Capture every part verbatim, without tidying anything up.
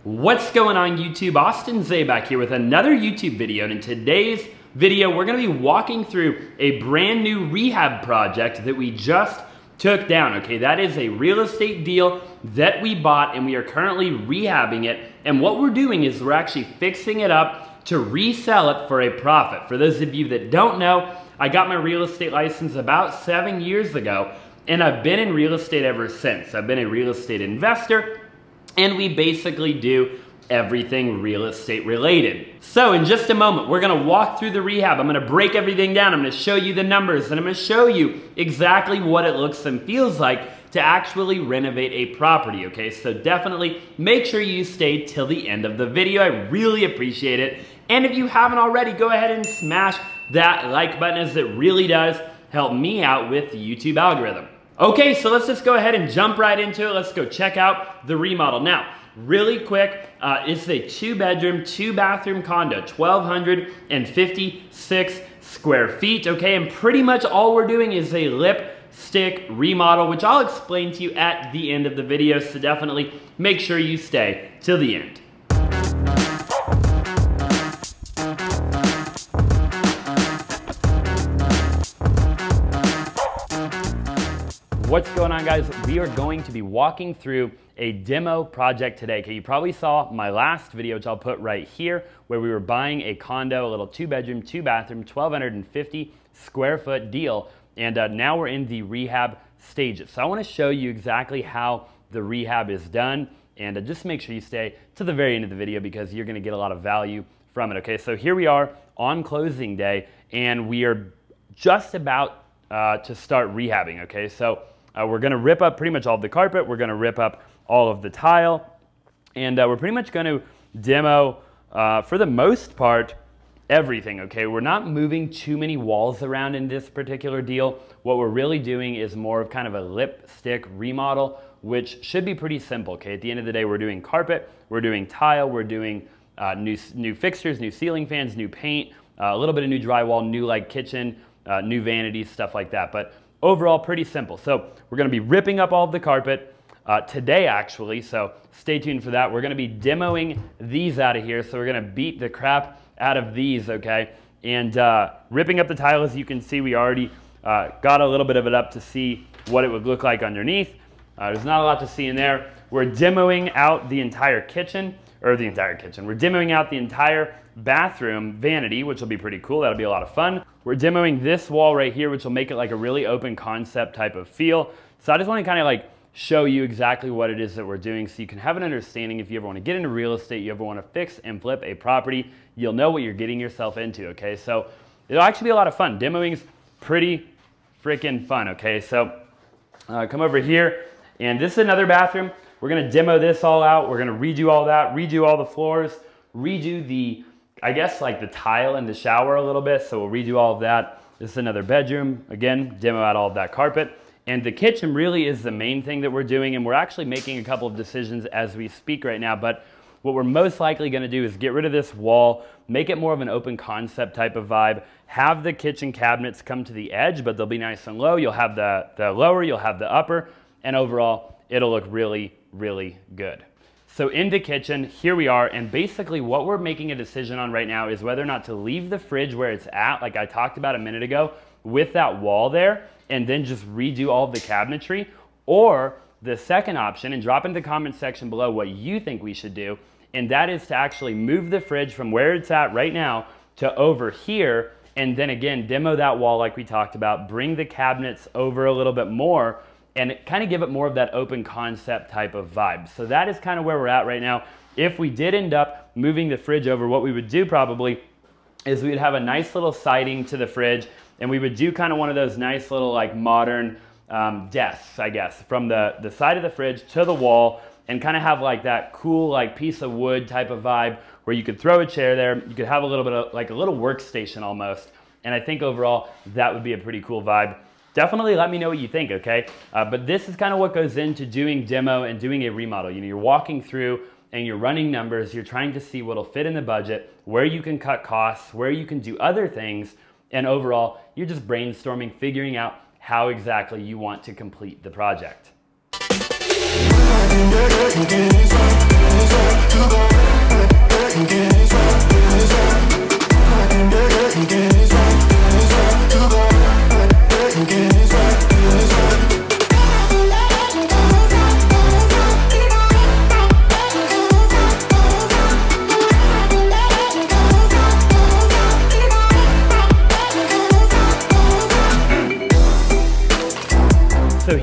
What's going on YouTube? Austin Zaback here with another YouTube video, and in today's video we're going to be walking through a brand new rehab project that we just took down. Okay, that is a real estate deal that we bought and we are currently rehabbing it, and what we're doing is we're actually fixing it up to resell it for a profit. For those of you that don't know, I got my real estate license about seven years ago and I've been in real estate ever since. I've been a real estate investor, and we basically do everything real estate related. So in just a moment, we're gonna walk through the rehab. I'm gonna break everything down. I'm gonna show you the numbers, and I'm gonna show you exactly what it looks and feels like to actually renovate a property, okay? So definitely make sure you stay till the end of the video. I really appreciate it. And if you haven't already, go ahead and smash that like button, as it really does help me out with the YouTube algorithm. Okay, so let's just go ahead and jump right into it. Let's go check out the remodel. Now, really quick, uh, it's a two bedroom, two bathroom condo, twelve fifty-six square feet, okay? And pretty much all we're doing is a lipstick remodel, which I'll explain to you at the end of the video, so definitely make sure you stay till the end. What's going on, guys? We are going to be walking through a demo project today. Okay, you probably saw my last video, which I'll put right here, where we were buying a condo, a little two bedroom, two bathroom, twelve fifty square foot deal. And uh, now we're in the rehab stages. So I want to show you exactly how the rehab is done. And uh, just make sure you stay to the very end of the video, because you're going to get a lot of value from it. Okay, so here we are on closing day, and we are just about uh, to start rehabbing. Okay, so Uh, we're going to rip up pretty much all of the carpet, we're going to rip up all of the tile, and uh, we're pretty much going to demo, uh, for the most part, everything, okay? We're not moving too many walls around in this particular deal. What we're really doing is more of kind of a lipstick remodel, which should be pretty simple, okay? At the end of the day, we're doing carpet, we're doing tile, we're doing uh, new, new fixtures, new ceiling fans, new paint, uh, a little bit of new drywall, new like kitchen, uh, new vanities, stuff like that. But overall, pretty simple. So we're going to be ripping up all of the carpet uh, today, actually, so stay tuned for that. We're going to be demoing these out of here, so we're going to beat the crap out of these, okay? And uh, ripping up the tile, as you can see, we already uh, got a little bit of it up to see what it would look like underneath. Uh, there's not a lot to see in there. We're demoing out the entire kitchen, or the entire kitchen. We're demoing out the entire bathroom vanity, which will be pretty cool. That'll be a lot of fun. We're demoing this wall right here, which will make it like a really open concept type of feel. So I just want to kind of like show you exactly what it is that we're doing, so you can have an understanding. If you ever want to get into real estate, you ever want to fix and flip a property, you'll know what you're getting yourself into, okay? So it'll actually be a lot of fun. Demoing's pretty freaking fun, okay? So uh, come over here, and this is another bathroom. We're going to demo this all out. We're going to redo all that, redo all the floors, redo the, I guess, like the tile in the shower a little bit. So we'll redo all of that. This is another bedroom. Again, demo out all of that carpet. And the kitchen really is the main thing that we're doing, and we're actually making a couple of decisions as we speak right now. But what we're most likely going to do is get rid of this wall, make it more of an open concept type of vibe, have the kitchen cabinets come to the edge, but they'll be nice and low. You'll have the, the lower, you'll have the upper, and overall, it'll look really, really good. So in the kitchen, here we are, and basically what we're making a decision on right now is whether or not to leave the fridge where it's at, like I talked about a minute ago, with that wall there, and then just redo all of the cabinetry, or the second option, and drop in the comment section below what you think we should do, and that is to actually move the fridge from where it's at right now to over here, and then again, demo that wall like we talked about, bring the cabinets over a little bit more, and kind of give it more of that open concept type of vibe. So that is kind of where we're at right now. If we did end up moving the fridge over, what we would do probably is we would have a nice little siding to the fridge, and we would do kind of one of those nice little like modern um, desks, I guess, from the, the side of the fridge to the wall, and kind of have like that cool like piece of wood type of vibe where you could throw a chair there, you could have a little bit of like a little workstation almost. And I think overall that would be a pretty cool vibe. Definitely let me know what you think, okay? Uh, but this is kind of what goes into doing demo and doing a remodel. You know, you're walking through and you're running numbers, you're trying to see what'll fit in the budget, where you can cut costs, where you can do other things, and overall, you're just brainstorming, figuring out how exactly you want to complete the project.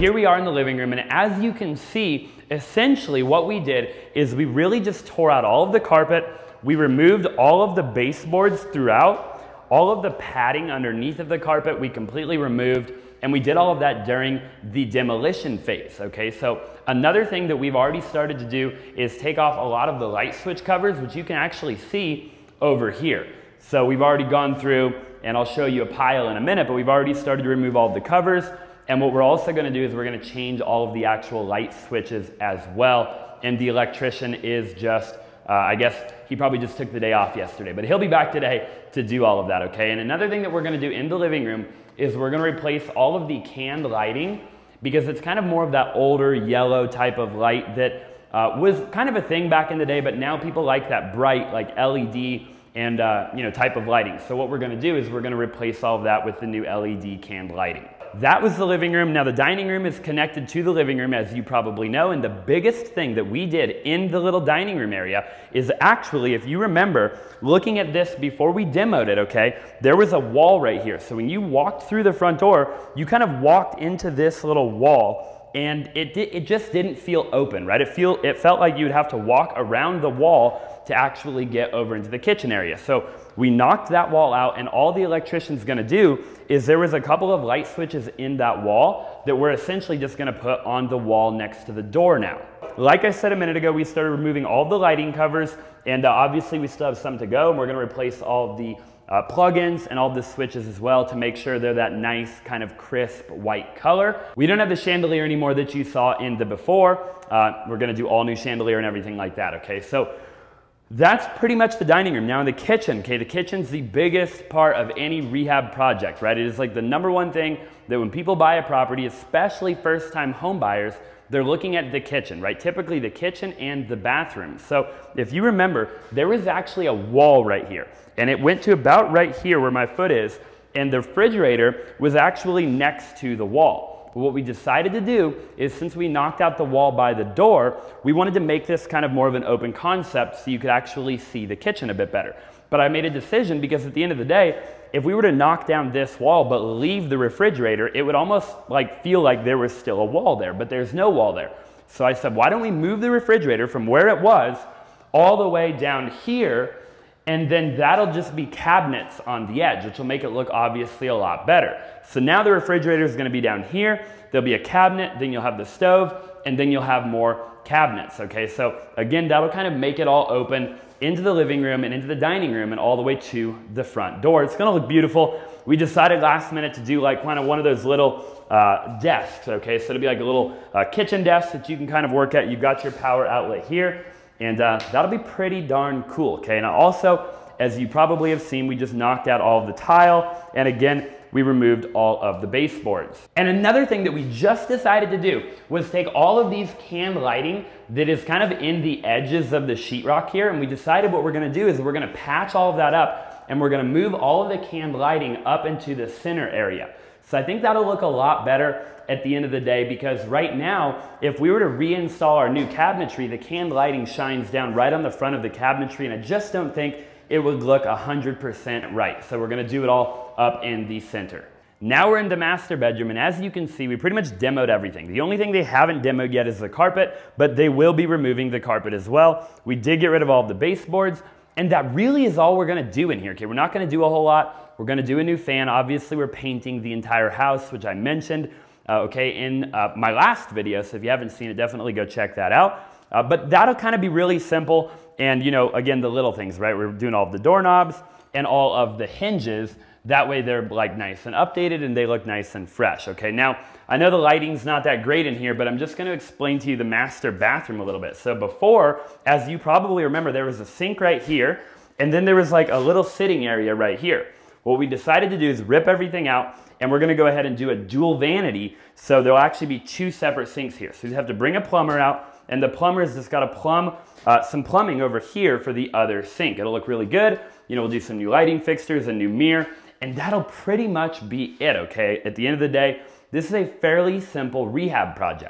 here we are in the living room, and as you can see, essentially what we did is we really just tore out all of the carpet, we removed all of the baseboards throughout, all of the padding underneath of the carpet we completely removed, and we did all of that during the demolition phase, okay? So another thing that we've already started to do is take off a lot of the light switch covers, which you can actually see over here. So we've already gone through, and I'll show you a pile in a minute, but we've already started to remove all of the covers. And what we're also gonna do is we're gonna change all of the actual light switches as well. And the electrician is just, uh, I guess he probably just took the day off yesterday, but he'll be back today to do all of that, okay? And another thing that we're gonna do in the living room is we're gonna replace all of the canned lighting, because it's kind of more of that older yellow type of light that uh, was kind of a thing back in the day, but now people like that bright, like L E D and uh, you know, type of lighting. So what we're gonna do is we're gonna replace all of that with the new L E D canned lighting. That was the living room. Now the dining room is connected to the living room, as you probably know, and the biggest thing that we did in the little dining room area is actually, if you remember, looking at this before we demoed it, okay, there was a wall right here. So when you walked through the front door, you kind of walked into this little wall, and it, it just didn't feel open, right? It, feel, it felt like you'd have to walk around the wall to actually get over into the kitchen area. So we knocked that wall out, and all the electrician's gonna do is there was a couple of light switches in that wall that we're essentially just gonna put on the wall next to the door now. Like I said a minute ago, we started removing all the lighting covers, and uh, obviously we still have some to go, and we're gonna replace all of the uh, plugins and all the switches as well to make sure they're that nice kind of crisp white color. We don't have the chandelier anymore that you saw in the before. Uh, we're gonna do all new chandelier and everything like that, okay? So that's pretty much the dining room. Now in the kitchen, okay, the kitchen's the biggest part of any rehab project, right? It is like the number one thing that when people buy a property, especially first-time home buyers, they're looking at the kitchen, right? Typically the kitchen and the bathroom. So if you remember, there was actually a wall right here, and it went to about right here where my foot is, and the refrigerator was actually next to the wall. But what we decided to do is, since we knocked out the wall by the door, we wanted to make this kind of more of an open concept so you could actually see the kitchen a bit better. But I made a decision because at the end of the day, if we were to knock down this wall but leave the refrigerator, it would almost like feel like there was still a wall there, but there's no wall there. So I said, why don't we move the refrigerator from where it was all the way down here, and then that'll just be cabinets on the edge, which will make it look obviously a lot better. So now the refrigerator is gonna be down here, there'll be a cabinet, then you'll have the stove, and then you'll have more cabinets, okay? So again, that'll kind of make it all open into the living room and into the dining room and all the way to the front door. It's gonna look beautiful. We decided last minute to do like kind of one of those little uh, desks, okay? So it'll be like a little uh, kitchen desk that you can kind of work at. You've got your power outlet here, and uh, that'll be pretty darn cool, okay? Now also, as you probably have seen, we just knocked out all of the tile, and again, we removed all of the baseboards. And another thing that we just decided to do was take all of these canned lighting that is kind of in the edges of the sheetrock here, and we decided what we're gonna do is we're gonna patch all of that up, and we're gonna move all of the canned lighting up into the center area. So I think that'll look a lot better at the end of the day, because right now, if we were to reinstall our new cabinetry, the canned lighting shines down right on the front of the cabinetry, and I just don't think it would look one hundred percent right. So we're gonna do it all up in the center. Now we're in the master bedroom, and as you can see, we pretty much demoed everything. The only thing they haven't demoed yet is the carpet, but they will be removing the carpet as well. We did get rid of all of the baseboards, and that really is all we're gonna do in here, okay? We're not gonna do a whole lot. We're gonna do a new fan. Obviously, we're painting the entire house, which I mentioned, uh, okay, in uh, my last video, so if you haven't seen it, definitely go check that out. Uh, but that'll kind of be really simple, and you know, again, the little things, right? We're doing all of the doorknobs and all of the hinges. That way they're like nice and updated and they look nice and fresh, okay? Now, I know the lighting's not that great in here, but I'm just gonna explain to you the master bathroom a little bit. So before, as you probably remember, there was a sink right here, and then there was like a little sitting area right here. What we decided to do is rip everything out, and we're gonna go ahead and do a dual vanity, so there'll actually be two separate sinks here. So you have to bring a plumber out, and the plumber's just gotta plumb uh, some plumbing over here for the other sink. It'll look really good. You know, we'll do some new lighting fixtures, a new mirror, and that'll pretty much be it, okay? At the end of the day, this is a fairly simple rehab project.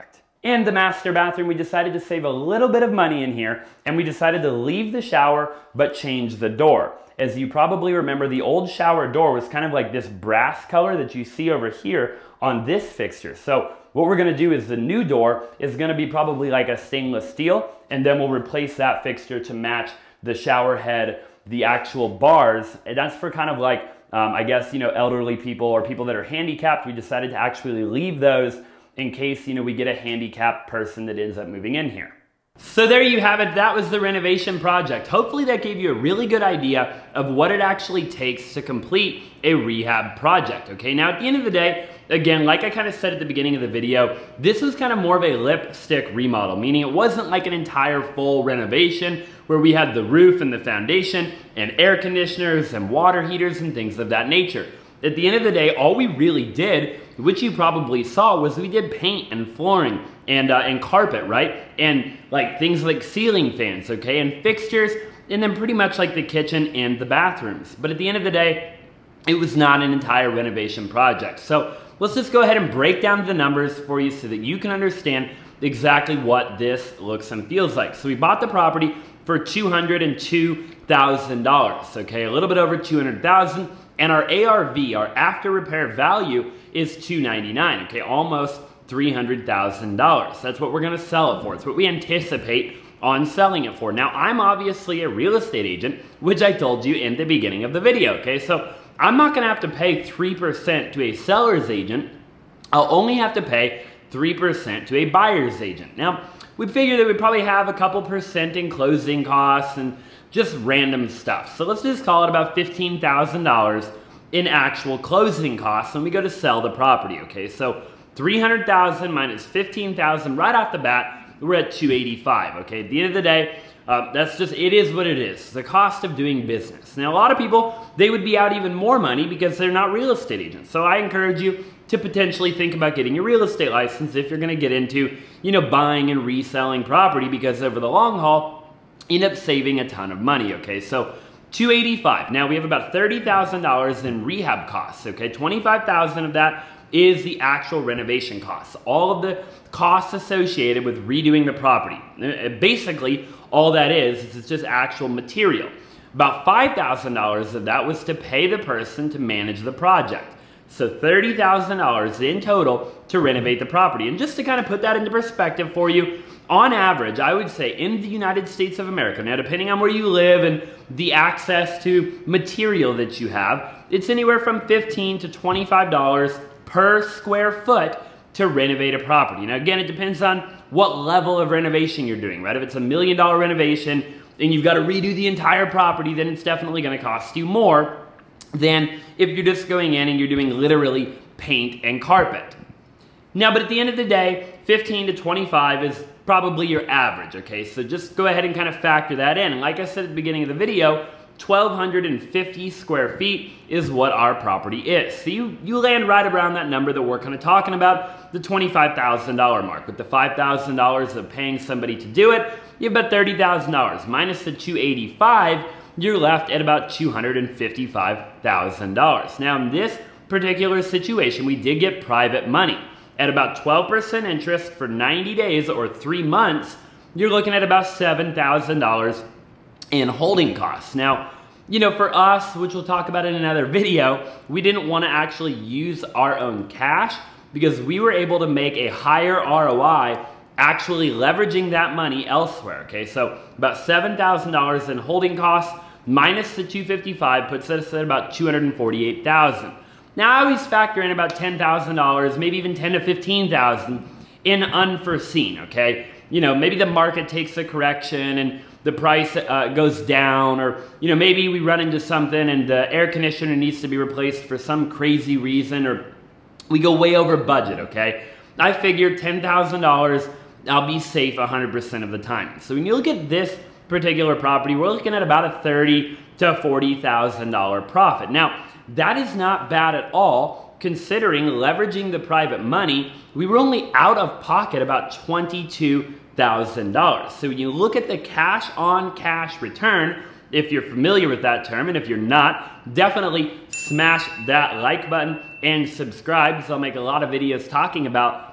And the master bathroom, we decided to save a little bit of money in here, and we decided to leave the shower but change the door. As you probably remember, the old shower door was kind of like this brass color that you see over here on this fixture. So what we're gonna do is the new door is gonna be probably like a stainless steel, and then we'll replace that fixture to match the shower head, the actual bars. And that's for kind of like, um, I guess, you know, elderly people or people that are handicapped. We decided to actually leave those in case, you know, we get a handicapped person that ends up moving in here. So there you have it. That was the renovation project. Hopefully that gave you a really good idea of what it actually takes to complete a rehab project, okay? Now, at the end of the day, again, like I kind of said at the beginning of the video, this was kind of more of a lipstick remodel, meaning it wasn't like an entire full renovation where we had the roof and the foundation and air conditioners and water heaters and things of that nature. At the end of the day, all we really did, which you probably saw, was we did paint and flooring and uh, and carpet, right? And like things like ceiling fans, okay? And fixtures, and then pretty much like the kitchen and the bathrooms. But at the end of the day, it was not an entire renovation project. So let's just go ahead and break down the numbers for you so that you can understand exactly what this looks and feels like. So we bought the property for two hundred two thousand dollars, okay? A little bit over two hundred thousand dollars. And our A R V, our after repair value, is two ninety-nine, okay? Almost three hundred thousand dollars. That's what we're gonna sell it for. It's what we anticipate on selling it for. Now, I'm obviously a real estate agent, which I told you in the beginning of the video, okay? So I'm not gonna have to pay three percent to a seller's agent. I'll only have to pay three percent to a buyer's agent. Now, we figure that we probably have a couple percent in closing costs and just random stuff. So let's just call it about fifteen thousand dollars in actual closing costs when we go to sell the property, okay? So three hundred thousand dollars minus fifteen thousand dollars right off the bat, we're at two eighty-five, okay? At the end of the day, uh, that's just, it is what it is. The cost of doing business. Now, a lot of people, they would be out even more money because they're not real estate agents. So I encourage you to potentially think about getting your real estate license if you're gonna get into, you know, buying and reselling property, because over the long haul, end up saving a ton of money, okay? So two eighty-five. Now we have about thirty thousand dollars in rehab costs, okay? twenty-five thousand of that is the actual renovation costs. All of the costs associated with redoing the property. Basically, all that is, is it's just actual material. About five thousand dollars of that was to pay the person to manage the project. So thirty thousand dollars in total to renovate the property. And just to kind of put that into perspective for you, on average, I would say in the United States of America, now depending on where you live and the access to material that you have, it's anywhere from fifteen to twenty-five dollars per square foot to renovate a property. Now again, it depends on what level of renovation you're doing, right? If it's a million dollar renovation and you've got to redo the entire property, then it's definitely going to cost you more than if you're just going in and you're doing literally paint and carpet. Now, but at the end of the day, fifteen to twenty-five is probably your average, okay? So just go ahead and kind of factor that in. And like I said at the beginning of the video, twelve fifty square feet is what our property is. So you, you land right around that number that we're kind of talking about, the twenty-five thousand dollar mark. With the five thousand dollars of paying somebody to do it, you have about thirty thousand dollars. Minus the two eighty-five, you're left at about two hundred fifty-five thousand dollars. Now in this particular situation, we did get private money. At about twelve percent interest for ninety days or three months, you're looking at about seven thousand dollars in holding costs. Now, you know, for us, which we'll talk about in another video, we didn't want to actually use our own cash because we were able to make a higher R O I actually leveraging that money elsewhere, okay? So about seven thousand dollars in holding costs minus the two fifty-five puts us at about two hundred forty-eight thousand dollars. Now I always factor in about ten thousand dollars, maybe even ten to fifteen thousand dollars in unforeseen, okay? You know, maybe the market takes a correction and the price uh, goes down, or, you know, maybe we run into something and the air conditioner needs to be replaced for some crazy reason, or we go way over budget, okay? I figure ten thousand dollars, I'll be safe one hundred percent of the time. So when you look at this particular property, we're looking at about a thirty to forty thousand dollar profit. Now, that is not bad at all, considering leveraging the private money, we were only out of pocket about twenty-two thousand dollars. So when you look at the cash on cash return, if you're familiar with that term, and if you're not, definitely smash that like button and subscribe, because I'll make a lot of videos talking about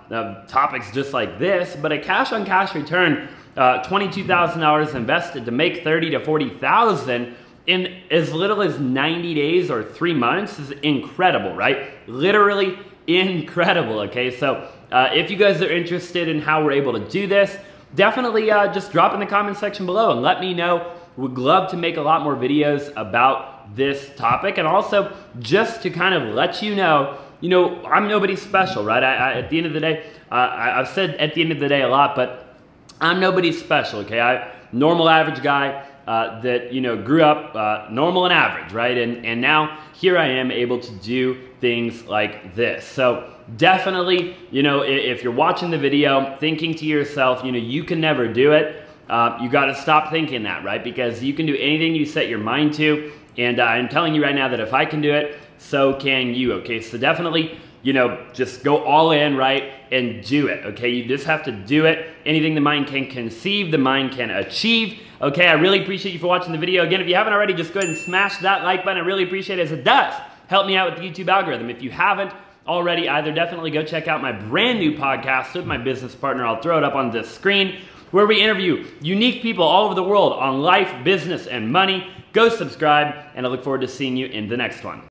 uh, topics just like this, but a cash on cash return, uh, twenty-two thousand dollars invested to make thirty to forty thousand in as little as ninety days or three months is incredible, right? Literally incredible, okay? So uh, if you guys are interested in how we're able to do this, definitely uh, just drop in the comment section below and let me know. Would love to make a lot more videos about this topic, and also just to kind of let you know, you know, I'm nobody special, right? I, I, at the end of the day, uh, I, I've said at the end of the day a lot, but I'm nobody special, okay? I normal average guy uh, that, you know, grew up uh, normal and average, right? And, and now here I am able to do things like this. So definitely, you know, if, if you're watching the video thinking to yourself, you know, you can never do it, Uh, you got to stop thinking that, right? Because you can do anything you set your mind to, and uh, I'm telling you right now that if I can do it, so can you, okay? So definitely, you know, just go all in, right, and do it, okay? You just have to do it. Anything the mind can conceive, the mind can achieve, okay? I really appreciate you for watching the video. Again, if you haven't already, just go ahead and smash that like button. I really appreciate it, as it does help me out with the YouTube algorithm. If you haven't already either, definitely go check out my brand new podcast with my business partner. I'll throw it up on the screen, where we interview unique people all over the world on life, business, and money. Go subscribe, and I look forward to seeing you in the next one.